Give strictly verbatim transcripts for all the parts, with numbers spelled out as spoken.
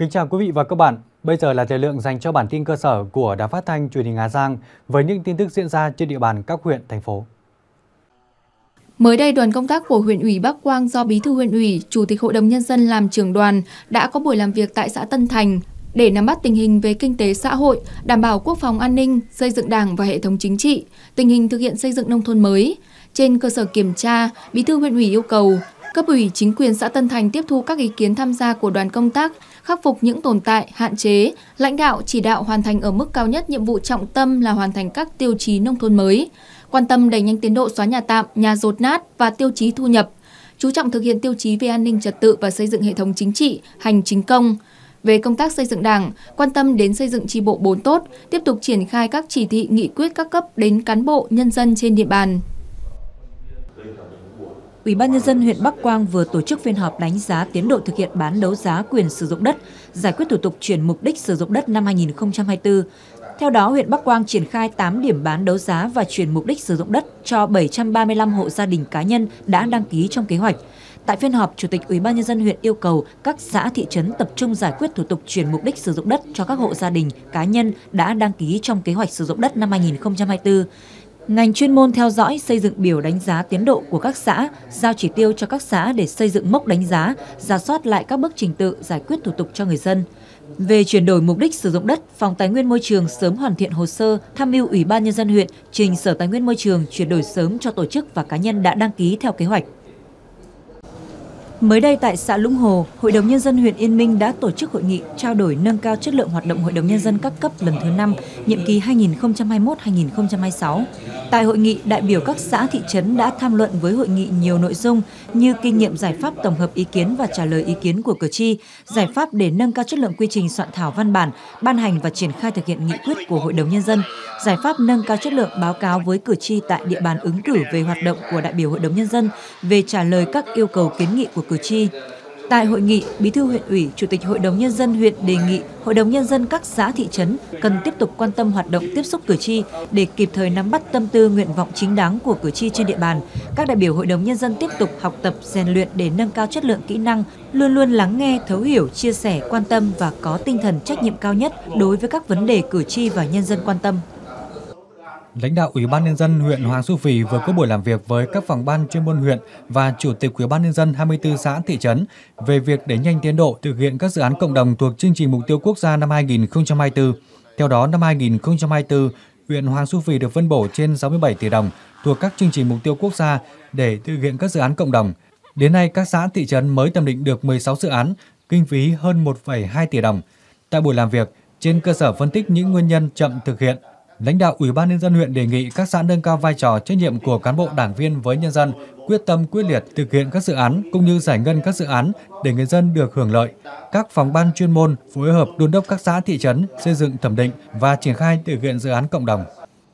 Kính chào quý vị và các bạn. Bây giờ là thời lượng dành cho bản tin cơ sở của Đài Phát thanh Truyền hình Hà Giang với những tin tức diễn ra trên địa bàn các huyện, thành phố. Mới đây, đoàn công tác của huyện ủy Bắc Quang do Bí thư huyện ủy, Chủ tịch Hội đồng Nhân dân làm trưởng đoàn đã có buổi làm việc tại xã Tân Thành để nắm bắt tình hình về kinh tế xã hội, đảm bảo quốc phòng an ninh, xây dựng đảng và hệ thống chính trị, tình hình thực hiện xây dựng nông thôn mới. Trên cơ sở kiểm tra, Bí thư huyện ủy yêu cầu cấp ủy chính quyền xã Tân Thành tiếp thu các ý kiến tham gia của đoàn công tác, khắc phục những tồn tại, hạn chế, lãnh đạo chỉ đạo hoàn thành ở mức cao nhất nhiệm vụ trọng tâm là hoàn thành các tiêu chí nông thôn mới, quan tâm đẩy nhanh tiến độ xóa nhà tạm, nhà dột nát và tiêu chí thu nhập, chú trọng thực hiện tiêu chí về an ninh trật tự và xây dựng hệ thống chính trị, hành chính công. Về công tác xây dựng Đảng, quan tâm đến xây dựng chi bộ bốn tốt, tiếp tục triển khai các chỉ thị nghị quyết các cấp đến cán bộ, nhân dân trên địa bàn. Ủy ban Nhân dân huyện Bắc Quang vừa tổ chức phiên họp đánh giá tiến độ thực hiện bán đấu giá quyền sử dụng đất, giải quyết thủ tục chuyển mục đích sử dụng đất năm hai nghìn không trăm hai mươi tư. Theo đó, huyện Bắc Quang triển khai tám điểm bán đấu giá và chuyển mục đích sử dụng đất cho bảy trăm ba mươi lăm hộ gia đình cá nhân đã đăng ký trong kế hoạch. Tại phiên họp, Chủ tịch Ủy ban Nhân dân huyện yêu cầu các xã thị trấn tập trung giải quyết thủ tục chuyển mục đích sử dụng đất cho các hộ gia đình cá nhân đã đăng ký trong kế hoạch sử dụng đất năm hai nghìn không trăm hai mươi tư. Ngành chuyên môn theo dõi xây dựng biểu đánh giá tiến độ của các xã, giao chỉ tiêu cho các xã để xây dựng mốc đánh giá, rà soát lại các bước trình tự giải quyết thủ tục cho người dân. Về chuyển đổi mục đích sử dụng đất, Phòng Tài nguyên Môi trường sớm hoàn thiện hồ sơ, tham mưu Ủy ban Nhân dân huyện trình Sở Tài nguyên Môi trường chuyển đổi sớm cho tổ chức và cá nhân đã đăng ký theo kế hoạch. Mới đây tại xã Lũng Hồ, Hội đồng Nhân dân huyện Yên Minh đã tổ chức hội nghị trao đổi nâng cao chất lượng hoạt động Hội đồng Nhân dân các cấp lần thứ năm, nhiệm kỳ hai nghìn không trăm hai mươi mốt đến hai nghìn không trăm hai mươi sáu. Tại hội nghị, đại biểu các xã thị trấn đã tham luận với hội nghị nhiều nội dung như kinh nghiệm giải pháp tổng hợp ý kiến và trả lời ý kiến của cử tri, giải pháp để nâng cao chất lượng quy trình soạn thảo văn bản, ban hành và triển khai thực hiện nghị quyết của Hội đồng Nhân dân, giải pháp nâng cao chất lượng báo cáo với cử tri tại địa bàn ứng cử về hoạt động của đại biểu Hội đồng Nhân dân, về trả lời các yêu cầu kiến nghị của cử tri. Tại hội nghị, Bí thư huyện ủy, Chủ tịch Hội đồng Nhân dân huyện đề nghị Hội đồng Nhân dân các xã thị trấn cần tiếp tục quan tâm hoạt động tiếp xúc cử tri để kịp thời nắm bắt tâm tư nguyện vọng chính đáng của cử tri trên địa bàn. Các đại biểu Hội đồng Nhân dân tiếp tục học tập, rèn luyện để nâng cao chất lượng kỹ năng, luôn luôn lắng nghe, thấu hiểu, chia sẻ, quan tâm và có tinh thần trách nhiệm cao nhất đối với các vấn đề cử tri và nhân dân quan tâm. Lãnh đạo Ủy ban Nhân dân huyện Hoàng Su Phì vừa có buổi làm việc với các phòng ban chuyên môn huyện và Chủ tịch Ủy ban Nhân dân hai mươi tư xã thị trấn về việc đẩy nhanh tiến độ thực hiện các dự án cộng đồng thuộc chương trình mục tiêu quốc gia năm hai nghìn không trăm hai mươi tư. Theo đó, năm hai nghìn không trăm hai mươi tư, huyện Hoàng Su Phì được phân bổ trên sáu mươi bảy tỷ đồng thuộc các chương trình mục tiêu quốc gia để thực hiện các dự án cộng đồng. Đến nay, các xã thị trấn mới thẩm định được mười sáu dự án, kinh phí hơn một phẩy hai tỷ đồng. Tại buổi làm việc, trên cơ sở phân tích những nguyên nhân chậm thực hiện, lãnh đạo Ủy ban Nhân dân huyện đề nghị các xã nâng cao vai trò trách nhiệm của cán bộ đảng viên với nhân dân, quyết tâm quyết liệt thực hiện các dự án cũng như giải ngân các dự án để người dân được hưởng lợi. Các phòng ban chuyên môn phối hợp đôn đốc các xã thị trấn xây dựng thẩm định và triển khai thực hiện dự án cộng đồng.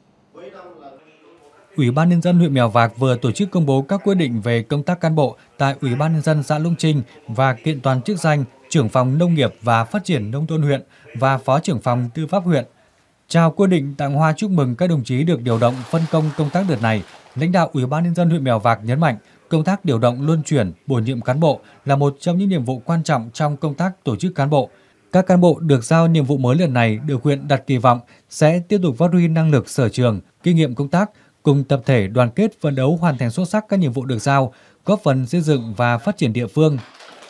Ủy ban Nhân dân huyện Mèo Vạc vừa tổ chức công bố các quyết định về công tác cán bộ tại Ủy ban Nhân dân xã Lũng Trinh và kiện toàn chức danh trưởng phòng nông nghiệp và phát triển nông thôn huyện và phó trưởng phòng tư pháp huyện. Trao quyết định tặng hoa chúc mừng các đồng chí được điều động phân công công tác đợt này, lãnh đạo Ủy ban Nhân dân huyện Mèo Vạc nhấn mạnh công tác điều động luân chuyển, bổ nhiệm cán bộ là một trong những nhiệm vụ quan trọng trong công tác tổ chức cán bộ. Các cán bộ được giao nhiệm vụ mới lần này được huyện đặt kỳ vọng sẽ tiếp tục phát huy năng lực sở trường, kinh nghiệm công tác, cùng tập thể đoàn kết phấn đấu hoàn thành xuất sắc các nhiệm vụ được giao, góp phần xây dựng và phát triển địa phương.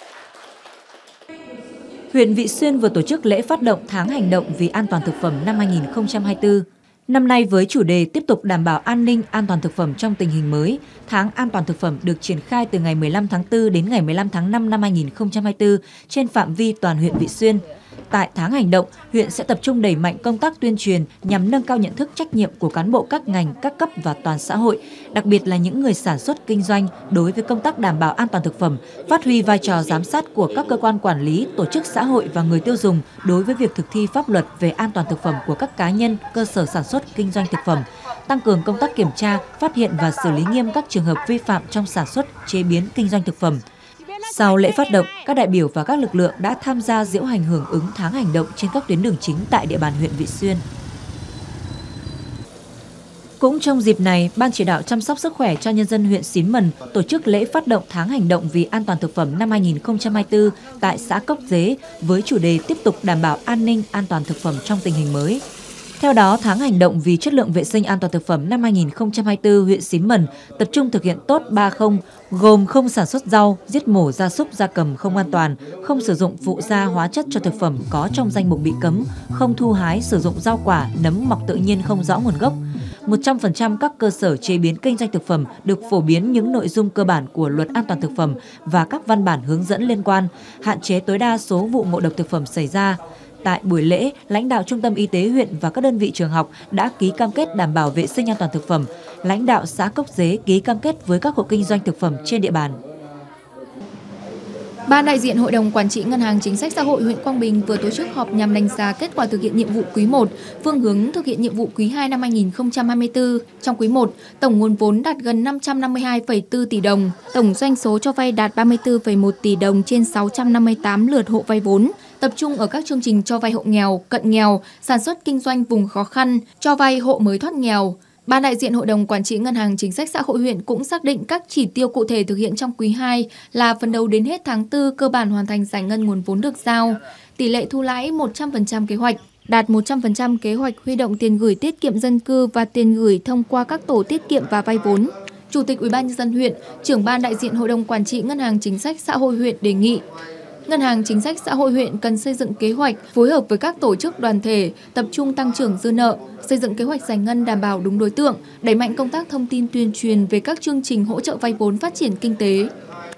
Huyện Vị Xuyên vừa tổ chức lễ phát động tháng hành động vì an toàn thực phẩm năm hai nghìn không trăm hai mươi tư. Năm nay với chủ đề tiếp tục đảm bảo an ninh, an toàn thực phẩm trong tình hình mới, tháng an toàn thực phẩm được triển khai từ ngày mười lăm tháng tư đến ngày mười lăm tháng năm năm hai nghìn không trăm hai mươi tư trên phạm vi toàn huyện Vị Xuyên. Tại tháng hành động, huyện sẽ tập trung đẩy mạnh công tác tuyên truyền nhằm nâng cao nhận thức trách nhiệm của cán bộ các ngành, các cấp và toàn xã hội, đặc biệt là những người sản xuất kinh doanh đối với công tác đảm bảo an toàn thực phẩm, phát huy vai trò giám sát của các cơ quan quản lý, tổ chức xã hội và người tiêu dùng đối với việc thực thi pháp luật về an toàn thực phẩm của các cá nhân, cơ sở sản xuất kinh doanh thực phẩm, tăng cường công tác kiểm tra, phát hiện và xử lý nghiêm các trường hợp vi phạm trong sản xuất, chế biến, kinh doanh thực phẩm. Sau lễ phát động, các đại biểu và các lực lượng đã tham gia diễu hành hưởng ứng tháng hành động trên các tuyến đường chính tại địa bàn huyện Vị Xuyên. Cũng trong dịp này, Ban chỉ đạo chăm sóc sức khỏe cho nhân dân huyện Xín Mần tổ chức lễ phát động tháng hành động vì an toàn thực phẩm năm hai nghìn không trăm hai mươi tư tại xã Cốc Dế với chủ đề tiếp tục đảm bảo an ninh an toàn thực phẩm trong tình hình mới. Theo đó, tháng hành động vì chất lượng vệ sinh an toàn thực phẩm năm hai nghìn không trăm hai mươi tư huyện Xín Mần tập trung thực hiện tốt ba không, gồm không sản xuất rau, giết mổ gia súc gia cầm không an toàn, không sử dụng phụ gia hóa chất cho thực phẩm có trong danh mục bị cấm, không thu hái sử dụng rau quả, nấm mọc tự nhiên không rõ nguồn gốc. một trăm phần trăm các cơ sở chế biến kinh doanh thực phẩm được phổ biến những nội dung cơ bản của Luật An toàn thực phẩm và các văn bản hướng dẫn liên quan, hạn chế tối đa số vụ ngộ độc thực phẩm xảy ra. Tại buổi lễ, lãnh đạo Trung tâm Y tế huyện và các đơn vị trường học đã ký cam kết đảm bảo vệ sinh an toàn thực phẩm. Lãnh đạo xã Cốc Dế ký cam kết với các hộ kinh doanh thực phẩm trên địa bàn. Ban đại diện Hội đồng Quản trị Ngân hàng Chính sách Xã hội huyện Quang Bình vừa tổ chức họp nhằm đánh giá kết quả thực hiện nhiệm vụ quý một, phương hướng thực hiện nhiệm vụ quý hai năm hai nghìn không trăm hai mươi tư. Trong quý một, tổng nguồn vốn đạt gần năm trăm năm mươi hai phẩy bốn tỷ đồng, tổng doanh số cho vay đạt ba mươi tư phẩy một tỷ đồng trên sáu trăm năm mươi tám lượt hộ vay vốn, tập trung ở các chương trình cho vay hộ nghèo, cận nghèo, sản xuất kinh doanh vùng khó khăn, cho vay hộ mới thoát nghèo. Ban đại diện Hội đồng Quản trị Ngân hàng Chính sách Xã hội huyện cũng xác định các chỉ tiêu cụ thể thực hiện trong quý hai là phấn đấu đến hết tháng tư cơ bản hoàn thành giải ngân nguồn vốn được giao, tỷ lệ thu lãi một trăm phần trăm kế hoạch, đạt một trăm phần trăm kế hoạch huy động tiền gửi tiết kiệm dân cư và tiền gửi thông qua các tổ tiết kiệm và vay vốn. Chủ tịch Ủy ban nhân dân huyện, trưởng ban đại diện Hội đồng Quản trị Ngân hàng Chính sách Xã hội huyện đề nghị Ngân hàng Chính sách Xã hội huyện cần xây dựng kế hoạch phối hợp với các tổ chức đoàn thể, tập trung tăng trưởng dư nợ, xây dựng kế hoạch giải ngân đảm bảo đúng đối tượng, đẩy mạnh công tác thông tin tuyên truyền về các chương trình hỗ trợ vay vốn phát triển kinh tế.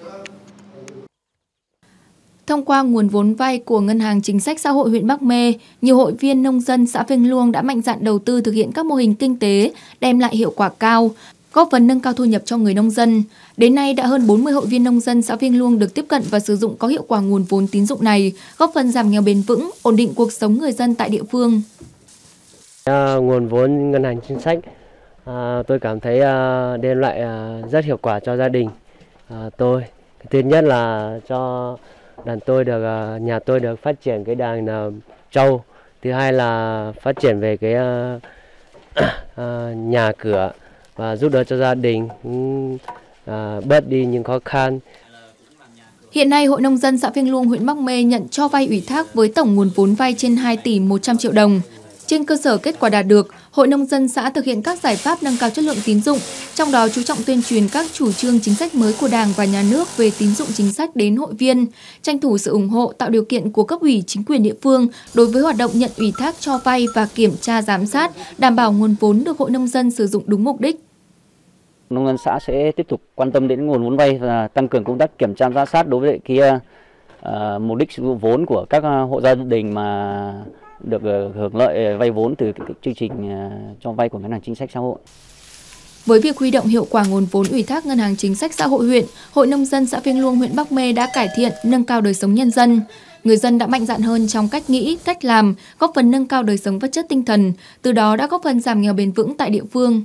Thông qua nguồn vốn vay của Ngân hàng Chính sách Xã hội huyện Bắc Mê, nhiều hội viên nông dân xã Phiêng Luông đã mạnh dạn đầu tư thực hiện các mô hình kinh tế, đem lại hiệu quả cao, góp phần nâng cao thu nhập cho người nông dân. Đến nay đã hơn bốn mươi hội viên nông dân xã Phiêng Luông được tiếp cận và sử dụng có hiệu quả nguồn vốn tín dụng này, góp phần giảm nghèo bền vững, ổn định cuộc sống người dân tại địa phương. À, nguồn vốn ngân hàng chính sách à, tôi cảm thấy à, đem lại à, rất hiệu quả cho gia đình à, tôi. Thứ nhất là cho đàn tôi được à, nhà tôi được phát triển cái đàn à, trâu. Thứ hai là phát triển về cái à, à, nhà cửa và giúp đỡ cho gia đình à, bớt đi những khó khăn. Hiện nay, Hội Nông dân xã Phiêng Luông, huyện Bắc Mê nhận cho vay ủy thác với tổng nguồn vốn vay trên hai tỷ một trăm triệu đồng. Trên cơ sở kết quả đạt được, Hội Nông dân xã thực hiện các giải pháp nâng cao chất lượng tín dụng, trong đó chú trọng tuyên truyền các chủ trương chính sách mới của Đảng và Nhà nước về tín dụng chính sách đến hội viên, tranh thủ sự ủng hộ tạo điều kiện của cấp ủy chính quyền địa phương đối với hoạt động nhận ủy thác cho vay và kiểm tra giám sát, đảm bảo nguồn vốn được Hội Nông dân sử dụng đúng mục đích. Nông dân xã sẽ tiếp tục quan tâm đến nguồn vốn vay và tăng cường công tác kiểm tra giám sát đối với cái uh, mục đích sử dụng vốn của các hộ gia đình mà được hưởng lợi vay vốn từ cái chương trình cho vay của Ngân hàng Chính sách Xã hội. Với việc huy động hiệu quả nguồn vốn ủy thác Ngân hàng Chính sách Xã hội huyện, Hội Nông dân xã Phiêng Luông, huyện Bắc Mê đã cải thiện, nâng cao đời sống nhân dân. Người dân đã mạnh dạn hơn trong cách nghĩ, cách làm, góp phần nâng cao đời sống vật chất tinh thần, từ đó đã góp phần giảm nghèo bền vững tại địa phương.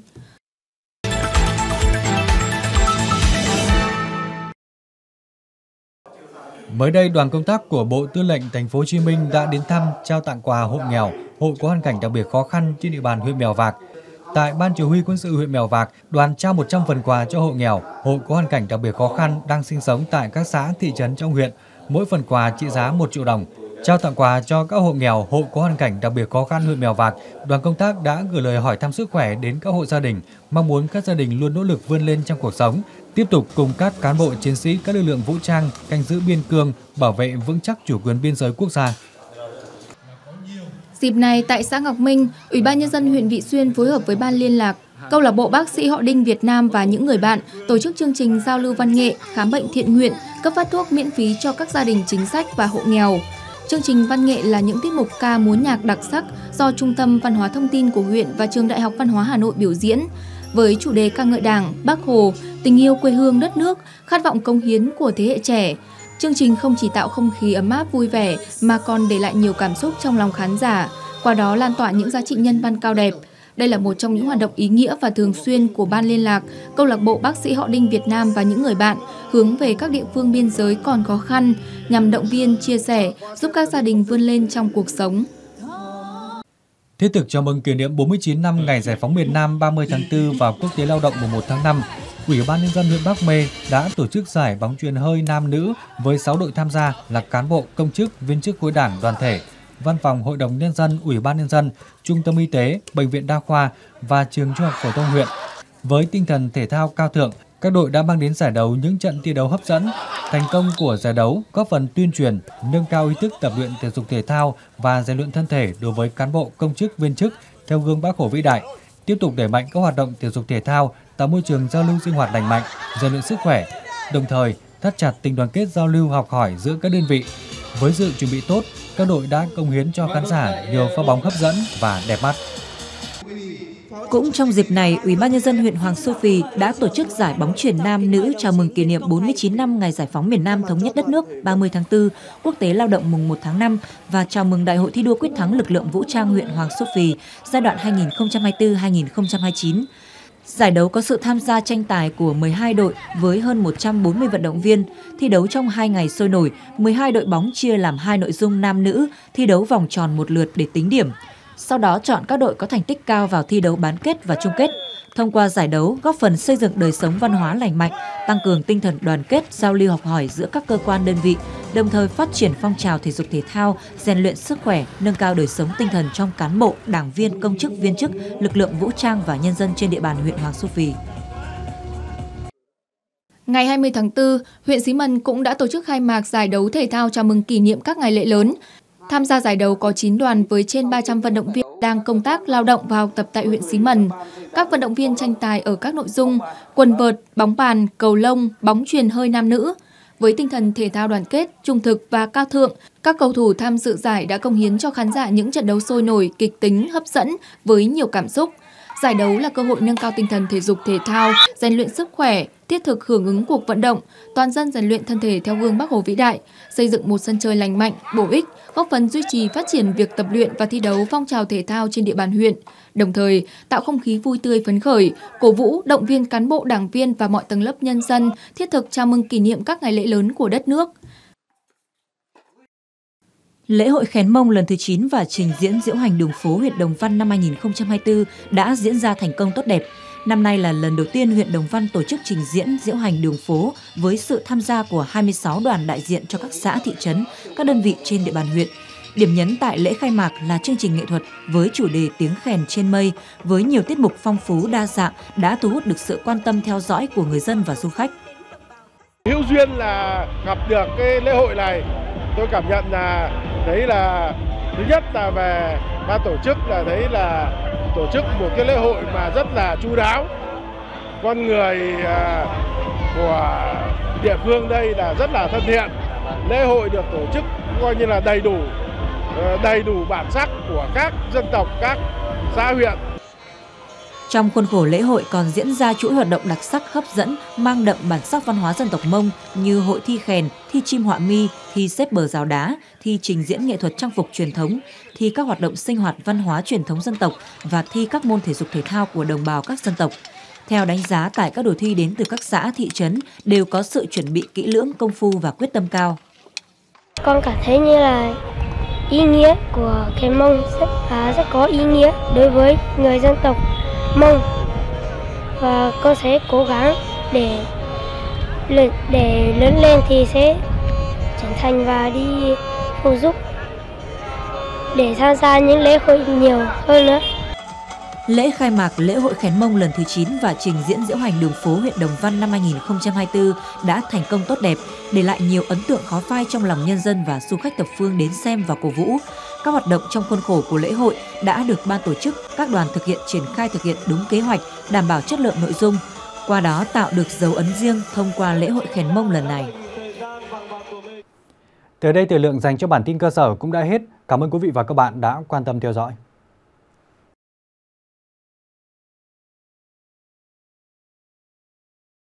Mới đây, đoàn công tác của Bộ Tư lệnh Thành phố Hồ Chí Minh đã đến thăm, trao tặng quà hộ nghèo, hộ có hoàn cảnh đặc biệt khó khăn trên địa bàn huyện Mèo Vạc. Tại Ban Chỉ huy Quân sự huyện Mèo Vạc, đoàn trao một trăm phần quà cho hộ nghèo, hộ có hoàn cảnh đặc biệt khó khăn đang sinh sống tại các xã, thị trấn trong huyện, mỗi phần quà trị giá một triệu đồng. Trao tặng quà cho các hộ nghèo, hộ có hoàn cảnh đặc biệt khó khăn huyện Mèo Vạc, đoàn công tác đã gửi lời hỏi thăm sức khỏe đến các hộ gia đình, mong muốn các gia đình luôn nỗ lực vươn lên trong cuộc sống, tiếp tục cùng các cán bộ chiến sĩ các lực lượng vũ trang canh giữ biên cương, bảo vệ vững chắc chủ quyền biên giới quốc gia. Dịp này, tại xã Ngọc Minh, Ủy ban nhân dân huyện Vị Xuyên phối hợp với Ban Liên lạc, Câu lạc bộ Bác sĩ Họ Đinh Việt Nam và những người bạn tổ chức chương trình giao lưu văn nghệ, khám bệnh thiện nguyện, cấp phát thuốc miễn phí cho các gia đình chính sách và hộ nghèo. Chương trình văn nghệ là những tiết mục ca múa nhạc đặc sắc do Trung tâm Văn hóa Thông tin của huyện và Trường Đại học Văn hóa Hà Nội biểu diễn, với chủ đề ca ngợi Đảng, Bác Hồ, tình yêu quê hương đất nước, khát vọng cống hiến của thế hệ trẻ. Chương trình không chỉ tạo không khí ấm áp vui vẻ mà còn để lại nhiều cảm xúc trong lòng khán giả, qua đó lan tỏa những giá trị nhân văn cao đẹp. Đây là một trong những hoạt động ý nghĩa và thường xuyên của Ban Liên lạc, Câu lạc bộ Bác sĩ Họ Đinh Việt Nam và những người bạn hướng về các địa phương biên giới còn khó khăn nhằm động viên, chia sẻ, giúp các gia đình vươn lên trong cuộc sống. Thiết thực chào mừng kỷ niệm bốn mươi chín năm ngày giải phóng miền Nam ba mươi tháng tư và Quốc tế Lao động mùng một tháng năm, Ủy ban Nhân dân huyện Bắc Mê đã tổ chức giải bóng chuyền hơi nam nữ với sáu đội tham gia là cán bộ, công chức, viên chức khối đảng, đoàn thể, Văn phòng Hội đồng Nhân dân, Ủy ban Nhân dân, Trung tâm Y tế, Bệnh viện Đa khoa và Trường Trung học phổ thông huyện. Với tinh thần thể thao cao thượng, các đội đã mang đến giải đấu những trận thi đấu hấp dẫn. Thành công của giải đấu góp phần tuyên truyền, nâng cao ý thức tập luyện thể dục thể thao và rèn luyện thân thể đối với cán bộ, công chức, viên chức theo gương Bác Hồ vĩ đại. Tiếp tục đẩy mạnh các hoạt động thể dục thể thao, tạo môi trường giao lưu sinh hoạt lành mạnh, rèn luyện sức khỏe, đồng thời thắt chặt tình đoàn kết giao lưu học hỏi giữa các đơn vị. Với sự chuẩn bị tốt, các đội đã cống hiến cho khán giả nhiều pha bóng hấp dẫn và đẹp mắt. Cũng trong dịp này, Ủy ban Nhân dân huyện Hoàng Su Phi đã tổ chức giải bóng chuyền nam nữ chào mừng kỷ niệm bốn mươi chín năm ngày giải phóng miền Nam thống nhất đất nước ba mươi tháng tư, Quốc tế Lao động mùng một tháng năm và chào mừng Đại hội thi đua quyết thắng lực lượng vũ trang huyện Hoàng Su Phi giai đoạn hai nghìn không trăm hai mươi tư đến hai nghìn không trăm hai mươi chín. Giải đấu có sự tham gia tranh tài của mười hai đội với hơn một trăm bốn mươi vận động viên, thi đấu trong hai ngày sôi nổi, mười hai đội bóng chia làm hai nội dung nam nữ, thi đấu vòng tròn một lượt để tính điểm. Sau đó chọn các đội có thành tích cao vào thi đấu bán kết và chung kết. Thông qua giải đấu, góp phần xây dựng đời sống văn hóa lành mạnh, tăng cường tinh thần đoàn kết, giao lưu học hỏi giữa các cơ quan đơn vị, đồng thời phát triển phong trào thể dục thể thao, rèn luyện sức khỏe, nâng cao đời sống tinh thần trong cán bộ, đảng viên, công chức, viên chức, lực lượng vũ trang và nhân dân trên địa bàn huyện Hoàng Su Phi. Ngày hai mươi tháng tư, huyện Xí Mần cũng đã tổ chức khai mạc giải đấu thể thao chào mừng kỷ niệm các ngày lễ lớn. Tham gia giải đấu có chín đoàn với trên ba trăm vận động viên đang công tác, lao động và học tập tại huyện Xí Mần. Các vận động viên tranh tài ở các nội dung quần vợt, bóng bàn, cầu lông, bóng chuyền hơi nam nữ. Với tinh thần thể thao đoàn kết, trung thực và cao thượng, các cầu thủ tham dự giải đã cống hiến cho khán giả những trận đấu sôi nổi, kịch tính, hấp dẫn với nhiều cảm xúc. Giải đấu là cơ hội nâng cao tinh thần thể dục thể thao, rèn luyện sức khỏe, thiết thực hưởng ứng cuộc vận động, toàn dân rèn luyện thân thể theo gương Bác Hồ vĩ đại, xây dựng một sân chơi lành mạnh, bổ ích, góp phần duy trì phát triển việc tập luyện và thi đấu phong trào thể thao trên địa bàn huyện, đồng thời tạo không khí vui tươi phấn khởi, cổ vũ, động viên cán bộ, đảng viên và mọi tầng lớp nhân dân thiết thực chào mừng kỷ niệm các ngày lễ lớn của đất nước. Lễ hội Khén Mông lần thứ chín và trình diễn diễu hành đường phố huyện Đồng Văn năm hai nghìn không trăm hai mươi tư đã diễn ra thành công tốt đẹp. Năm nay là lần đầu tiên huyện Đồng Văn tổ chức trình diễn diễu hành đường phố với sự tham gia của hai mươi sáu đoàn đại diện cho các xã, thị trấn, các đơn vị trên địa bàn huyện. Điểm nhấn tại lễ khai mạc là chương trình nghệ thuật với chủ đề Tiếng Khèn trên mây với nhiều tiết mục phong phú đa dạng đã thu hút được sự quan tâm theo dõi của người dân và du khách. Hữu duyên là gặp được cái lễ hội này, tôi cảm nhận là đấy là thứ nhất là về ban tổ chức là thấy là tổ chức một cái lễ hội mà rất là chu đáo. Con người của địa phương đây là rất là thân thiện. Lễ hội được tổ chức coi như là đầy đủ, đầy đủ bản sắc của các dân tộc, các xã huyện. Trong khuôn khổ lễ hội còn diễn ra chuỗi hoạt động đặc sắc hấp dẫn mang đậm bản sắc văn hóa dân tộc Mông như hội thi khèn, thi chim họa mi, thi xếp bờ rào đá, thi trình diễn nghệ thuật trang phục truyền thống, thi các hoạt động sinh hoạt văn hóa truyền thống dân tộc và thi các môn thể dục thể thao của đồng bào các dân tộc. Theo đánh giá tại các đội thi đến từ các xã, thị trấn đều có sự chuẩn bị kỹ lưỡng, công phu và quyết tâm cao. Con cảm thấy như là ý nghĩa của Khén Mông rất, à, rất có ý nghĩa đối với người dân tộc Mông, và con sẽ cố gắng để để lớn lên thì sẽ trưởng thành và đi phụ giúp để tham gia những lễ hội nhiều hơn nữa. Lễ khai mạc lễ hội Khén Mông lần thứ chín và trình diễn diễu hành đường phố huyện Đồng Văn năm hai nghìn không trăm hai mươi tư đã thành công tốt đẹp, để lại nhiều ấn tượng khó phai trong lòng nhân dân và du khách thập phương đến xem và cổ vũ. Các hoạt động trong khuôn khổ của lễ hội đã được ban tổ chức, các đoàn thực hiện triển khai thực hiện đúng kế hoạch, đảm bảo chất lượng nội dung. Qua đó tạo được dấu ấn riêng thông qua lễ hội Khén Mông lần này. Tới đây thời lượng dành cho bản tin cơ sở cũng đã hết. Cảm ơn quý vị và các bạn đã quan tâm theo dõi.